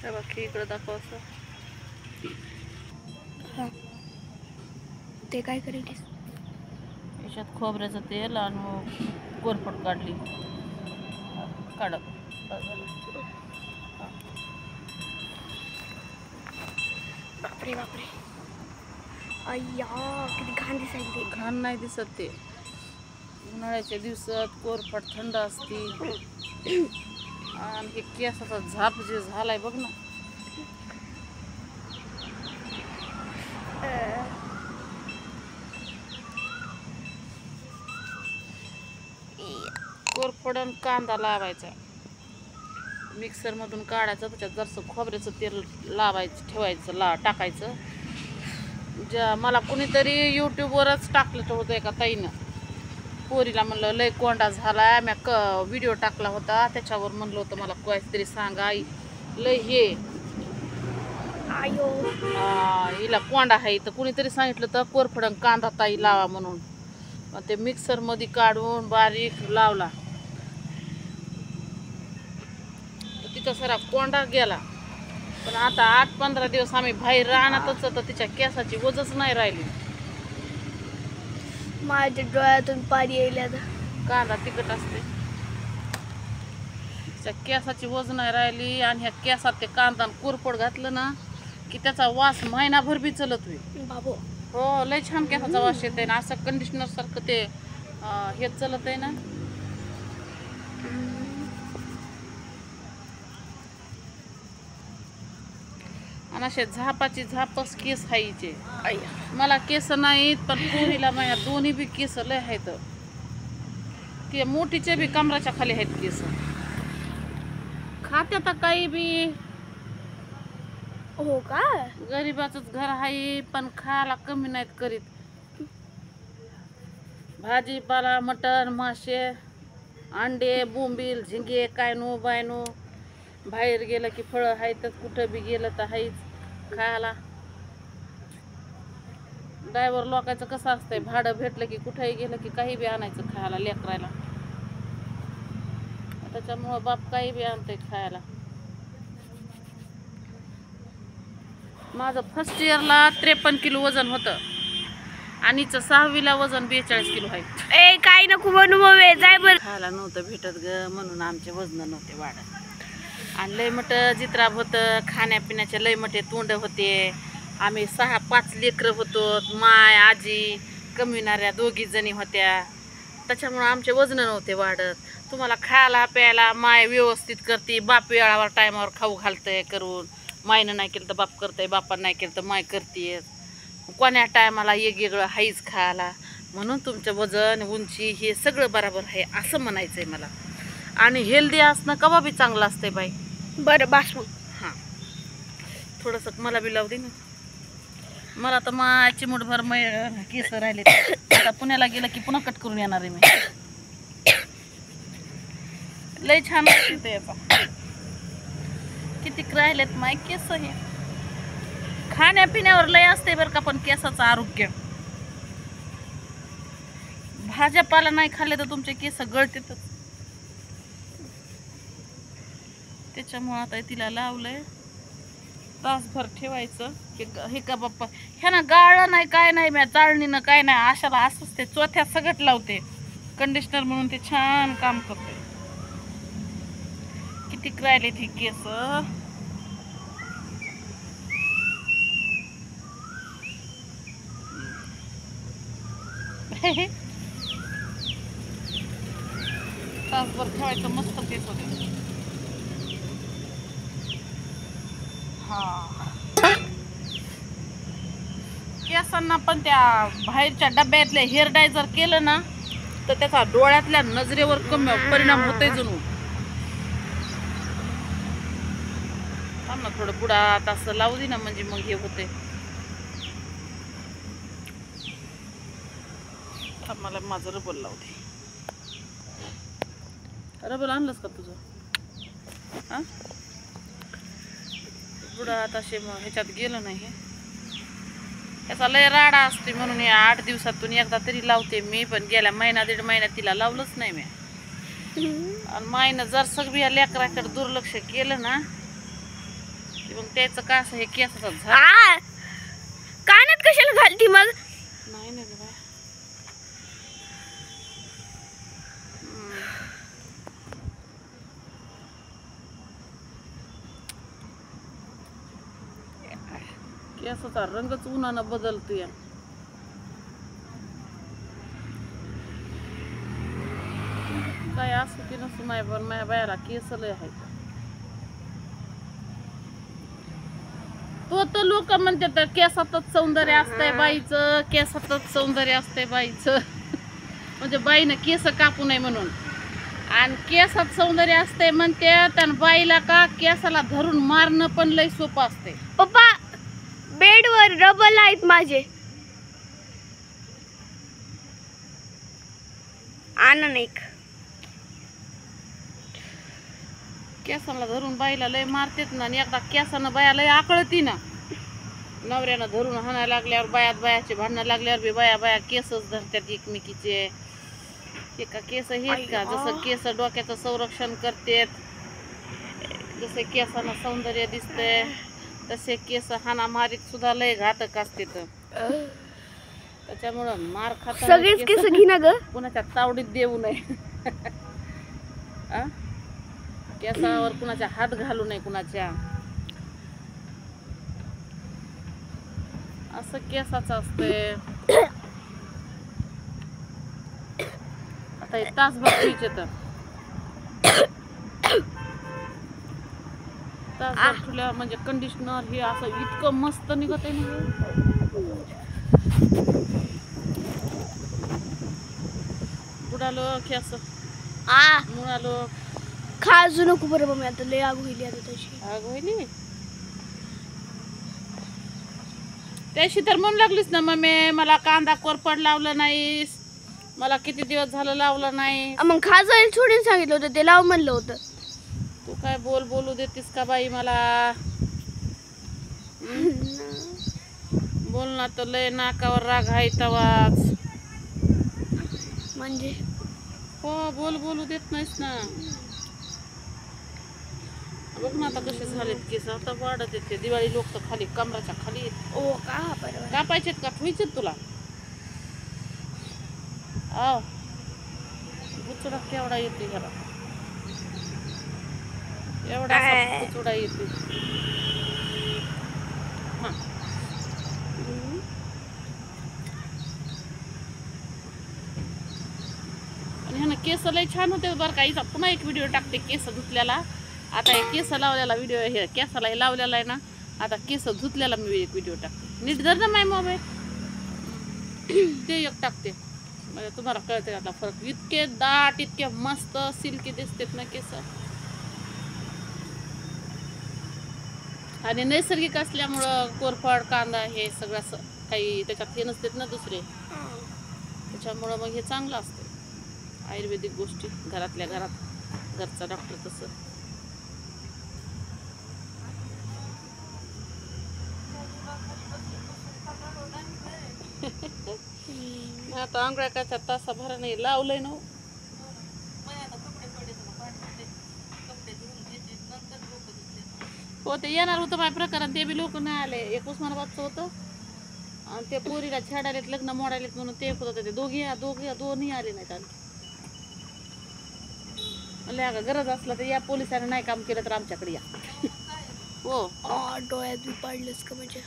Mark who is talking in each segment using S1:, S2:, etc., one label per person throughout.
S1: बाकी इकडे दाखव असं.
S2: ते काय करायचे?
S1: याच्यात खोबऱ्याचं तेल आणि कोरफड काढली. काढ.
S2: बापरे बापरे. अय्या किती घाण दिसायली.
S1: घाण नाही दिसत ते. उन्हाळ्याच्या दिवसात कोरफड थंड असते. आणि हे केसाचा झाप जे झालाय बघ ना. कोरफड आणि कांदा लावायचा. मिक्सर मधून काढायचं, त्याच्यात जरासं खोबऱ्याचं तेल लावायचं, ठेवायचं, टाकायचं. मला कुणीतरी यूट्यूबवरच टाकलं होतं एका ताईनं. पोरीला म्हणलं लय कोंडा झालाय, मी व्हिडिओ टाकला होता त्याच्यावर म्हणलं होतं मला काहीतरी सांगा आई लय हे
S2: आयो
S1: हिला कोंडा आहे. तर कुणीतरी सांगितलं तर कोरफड आणि कांदा ताई लावा म्हणून. मग ते मिक्सर मध्ये काढून बारीक लावला तर तिथं सरा कोंडा गेला. पण आता 8-15 दिवस आम्ही बाहेर राहणारच तर तिच्या केसाची वजच नाही राहिली.
S2: माझ्या डोळ्यातून पाणी यायला आता.
S1: कांदा तिखट असते, तिच्या केसाची वज नाही राहिली. आणि ह्या केसात ते कांदा आणि कोरफड घातलं ना की त्याचा वास महिनाभर बी चलत होईल
S2: बाबू.
S1: हो. लय छान केसाचा वास येते ना. असं कंडिशनर सारखं ते हे चलत आहे ना. आणि असे झापाची झापच केस हायचे. मला केस नाहीत पण पोरीला माझ्या दोन्ही बी केस लय आहेत. ते मोठीचे बी कमराच्या खाली आहेत केस. खात्या तर काही बी.
S2: हो का?
S1: गरीबाचंच घर आहे पण खायला कमी नाहीत करीत. भाजीपाला, मटण, मासे, अंडे, बोंबील, झिंगे, कायनो बायनो. बाहेर गेलं की फळं आहेतच, कुठं बी गेलं तर आहेच खायला. ड्रायव्हर लोकांचं कसं असतंय, भाडं भेटलं की कुठंही गेलं की काही बी आणायचं खायला लेकरायला. त्याच्यामुळं बाप काही बी आणतंय खायला. माझं फर्स्ट इयरला 53 किलो वजन होतं आणि 6वीला वजन 42 किलो आहे.
S2: ए काय नको बनू मग जाय बरं.
S1: खायला नव्हतं भेटत ग म्हणून आमचे वजन नव्हते वाढत. आणि लय मोठं जित्राब होतं, खाण्यापिण्याचे लय मोठे तोंड होते. आम्ही 6-5 लेकरं होतो. माय आजी कमिणाऱ्या 2 जणी होत्या. त्याच्यामुळं आमचे वजन नव्हते वाढत. तुम्हाला खायला प्यायला माय व्यवस्थित करते. बाप वेळावर टायमावर खाऊ घालतंय करून. मायनं नाही केलं तर बाप करतंय, बापानं नाही केलं तर माय करते. कोण्या टायमाला वेगवेगळं हाईच खायला. म्हणून तुमचं वजन उंची हे सगळं बरोबर आहे असं म्हणायचं आहे मला. आणि हेल्दी असणं कवा बी चांगलं असतंय बाई.
S2: बरं बास मग.
S1: हां थोडंसं मला बी लावू दे ना. मला तर मा चिमूटभर केस राहिले. आता पुण्याला गेलं की पुन्हा कट करून येणार आहे मी. लय छान वाटते याचा. किती राहिलेत माय केस. हे खाण्यापिण्यावर लय असते बरं का पण केसाचं आरोग्य. भाज्यापाला नाही खाल्ले तर तुमचे केस गळतेतच. त्याच्यामुळं आता तिला लावलंय. तासभर ठेवायचं. हे का बाप्पा ह्यानं गाळलं नाही काय नाही, मी चाळणीनं काय नाही, अशाला असंच ते चोथ्यात सगळं लावते. कंडिशनर म्हणून ते छान काम करते. किती राहिले ती केस. तासभर ठेवायचं मस्त केस होते. हा केसांना पण त्या बाहेरच्या डब्यातले हेअर डाय जर केलं ना तर त्याचा डोळ्यातल्या नजरेवर कमी परिणाम होतोय जणू. थांब ना थोडं पुढं आता असं लावू दे ना म्हणजे मग हे होते. थांब मला माझं रबर लावू दे. रबर आणलंस का तुझं? हा पुढं आता ह्याच्यात गेलं नाही. याचा लय राडा असते म्हणून या 8 दिवसातून एकदा तरी लावते मी. पण गेल्या 1-1.5 महिन्यात तिला लावलंच नाही मी. आणि मायनं जर सगळी या लेकराकडे दुर्लक्ष केलं ना मग त्याचं का असं हे केसाचा झाड
S2: आ कानात कशाला घालती मग?
S1: नाही ना ग बाय. केसाचा रंगच उन्हानं बदलतोय. काय असू की नसू माय पण माझ्या बायाला केस लय आहेत. तो तर लोक म्हणतात केसातच सौंदर्य असतंय बाईचं, केसातच सौंदर्य असतंय बाईचं. म्हणजे बाईनं केस कापू नये म्हणून. आणि केसात सौंदर्य असतंय म्हणतात आणि बाईला का केसाला धरून मारणं पण लय सोपं असतंय.
S2: पप्पा बेडवर रबर आहेत माझे. आणा नाही.
S1: केसाला धरून बाईला लय मारतेत ना. आणि एकदा केसानं बाया लय आकळती ना. नवऱ्यानं धरून हाणायला लागल्यावर बायाचे भांडणं लागल्यावर बी बाया केसच धरतात एकमेकीचे. एका केस हेत का जसं केस डोक्याचं संरक्षण करतेत, जसे केसानं सौंदर्य दिसते तसे केस हाणामारीत सुद्धा लय घातक असतेत. त्याच्यामुळं मार खाताना
S2: सगळेच केस घे ना ग.
S1: कुणाच्या तावडीत देऊ नये. केसावर कुणाच्या हात घालू नये कुणाच्या. असं केसाचं असतंय. आता हे तासभर ठेवायचे तर तासभर ठेवल्यावर म्हणजे कंडिशनर हे असं इतकं मस्त निघत आहे ना. बुडालो केस मुळालो.
S2: खाजू नको बरं मम्मी, आता लय आग होईल आता तशी.
S1: आग होईली त्याशी तर म्हणू लागलीस ना मम्मी मला कांदा कोरपड लावलं नाहीस, मला किती दिवस झालं लावलं नाही.
S2: मग खाजायला सोडून सांगितलं होतं, ते लाव म्हणलं होतं.
S1: तू काय बोलू देतीस का बाई मला. बोल ना तर लय नाकावर राग आहे तवाच.
S2: म्हणजे
S1: हो बोलू देत नाहीस ना. बघ ना आता कसे झालेत केस. आता वाढत येते. दिवाळी लोक तर खाली कमराच्या खाली येत.
S2: ओ का बरोबर
S1: कापायचेत का ठेवायचेत तुला. आव बुचुडा केवढा येते घरा. एवढा बुचुडा येते. हा आणि ह्यानं केस लय छान होते बरं का. इथं पुन्हा एक व्हिडिओ टाकते केस धुतल्याला. आता हे केस लावलेला व्हिडिओ हे केसाला लावलेला आहे ना. आता केस धुतल्याला मी एक व्हिडिओ टाकते. नीट धर ना माय मोबाईल. ते एक टाकते म्हणजे तुम्हाला कळते आता फरक. इतके दाट इतके मस्त सिल्की दिसतात ना केस. आणि नैसर्गिक असल्यामुळं कोरफड कांदा हे सगळं असं काही त्याच्यात हे नसतात ना दुसरे. त्याच्यामुळं मग हे चांगलं असतं. आयुर्वेदिक गोष्टी घरातल्या घरात घरचा डॉक्टर तसं. आता आंघोळ्याच्या तासाभरा नाही लावलंय ना. हो ते येणार होतं माझ्या प्रकारात. ते बी लोक नाही आले. एक उस्मानाबादचं होतं आणि ते पोरीला छेडालेत लग्न मोडालेत म्हणून ते होतं. ते दोन्ही आले नाहीत. आणखी म्हणले अगं गरज असलं तर या, पोलिसांनी नाही काम केलं तर आमच्याकडे या. हो
S2: डोळ्यात बी पडलंच का म्हणजे.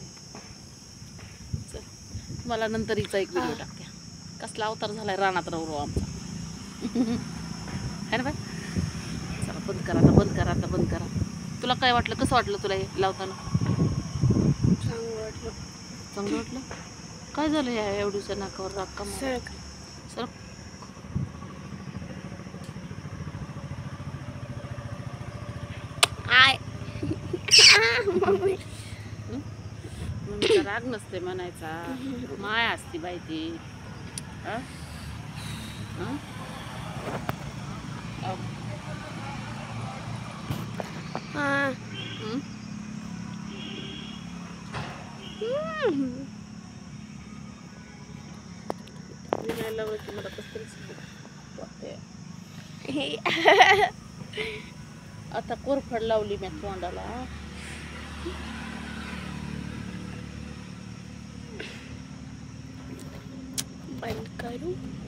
S1: मला नंतर हिचा एक व्हिडिओ टाकते. कसला अवतार झालाय रानात राहू आमचा. है ना बाय. चला बंद करा. तुला काय वाटलं, कसं वाटलं तुला हे लावताना. चांगलं वाटलं. काय झालं या एवढीच्या नाकावर राग का सर. राग नसते म्हणायचा, माया असती बाई ती. मला कसं वाटते. आता कोरफड लावली मी तोंडाला.
S2: बंद करू.